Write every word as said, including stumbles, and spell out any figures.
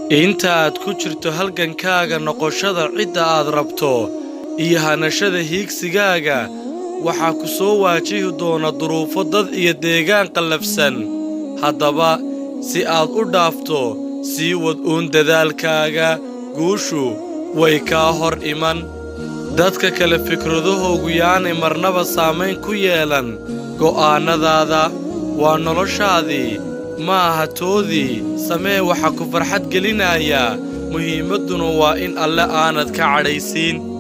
inta aad ku jirto halgankaaga noqoshada cidda aad rabto iyo hanashada hiigsigaaga waxaa ku soo waajihi doona duruufo dad iyo deegaan qallafsan haddaba si aad u dhaafto sii wad uun dadaalkaaga guushu way kaa hor iman dadka kale fikradahoogu yaanay marnaba saamayn ku yeelan go'aannadaada waa noloshaadii ma aha toodii samee waxa ku farxad gelinaya muhiimadduna waa in alle aanad ka cadhaysiin